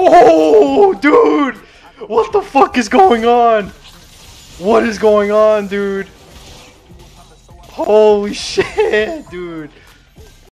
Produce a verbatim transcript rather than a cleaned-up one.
Oh, dude! What the fuck is going on? What is going on, dude? Holy shit, dude!